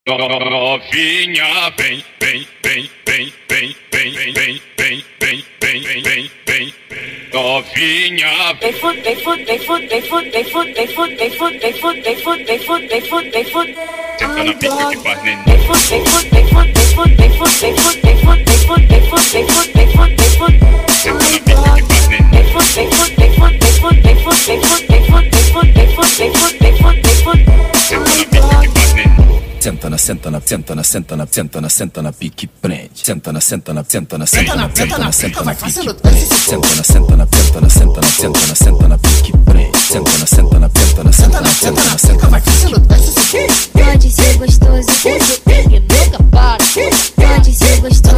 Novinha, vem, vem, vem, vem, vem, vem, vem, vem, vem, vem, vem, vem, vem, vem. Novinha, tem foot, tem foot, tem foot, tem foot, tem foot, tem foot, tem foot, tem foot, tem foot, tem foot, tem foot, tem foot. senta na pica que faz neném. Tem foot, tem foot, tem foot, tem foot, tem foot, tem foot, tem foot, tem foot, tem foot, tem foot, tem foot, tem foot. Senta na pica que faz neném. Tem foot, tem foot, tem foot, tem foot, tem foot, tem foot, tem foot, tem foot, tem foot, tem foot, tem foot, tem foot. Senta na pica que faz neném. Senta na, senta na, senta na, senta na, senta na, senta na pique prende. Senta na, senta na, senta na, senta na, senta na, senta na pique prende. Senta na, senta na, senta na, senta na, senta na, senta na pique prende. Senta na, senta na, senta na, senta na, senta na, senta na pique prende. Pode ser gostoso, e nunca para. Pode ser gostoso,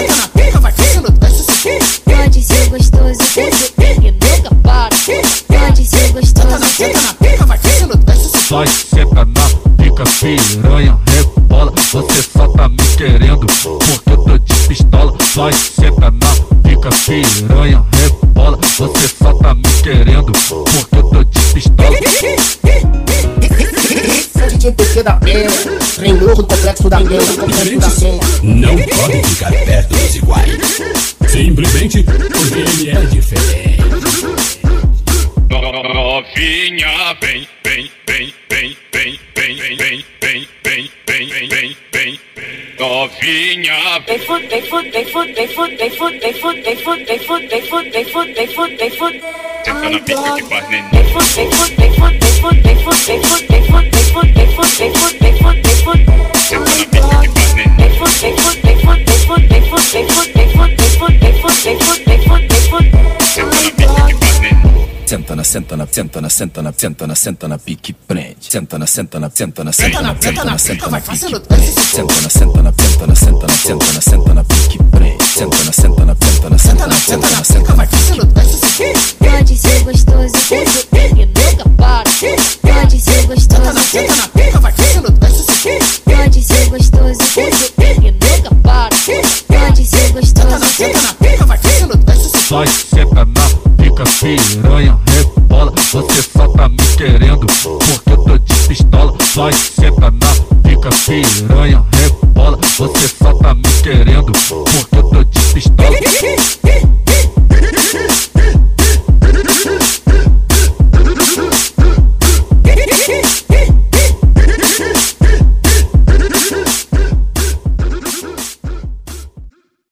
pode ser gostoso, e nunca para. Pode ser gostoso. Vai, senta na pica, piranha, rebola. Você só tá me querendo porque eu tô de pistola. Vai, senta na pica, piranha, rebola. Você só tá me querendo porque eu tô de pistola. DJ PT da Penha, treinou no complexo da Penha, no complexo da Penha. Não pode ficar perto dos iguais, simplesmente porque ele é diferente. Novinha, vem, vem, vem, vem, vem, vem, vem, vem, vem, vem, vem, vem, vem, vem. Novinha, tem foot, tem foot, tem foot, tem foot, tem foot, tem foot, tem foot, tem foot, tem foot, tem foot, tem foot, tem foot. senta na pica que faz neném. Tem foot, tem foot, tem foot, tem foot, tem foot, tem foot, tem foot, tem foot, tem foot, tem foot, tem foot, tem foot. Senta na pica que faz neném. Tem foot, tem foot, tem foot, tem foot, tem foot, tem foot, tem foot, tem foot, tem foot, tem foot, tem foot, tem foot. Senta na pica que faz neném. Senta na, senta na, senta na, senta na, senta na, senta na pique prende. Senta na, senta na, senta na, senta na, senta na, senta na pique prende. Senta na, senta na, senta na, senta na, senta na, senta na pique prende. Senta na, senta na, senta na, senta na, senta na, senta na pique prende. Pode ser gostoso, e nunca para. Pode ser gostoso, pode ser gostoso, e nunca para. Pode ser gostoso. Vai, senta na pica, piranha, rebola. Você só tá me querendo porque eu tô de pistola. Vai, senta na pica, piranha, rebola. Você só tá me querendo porque eu tô de pistola.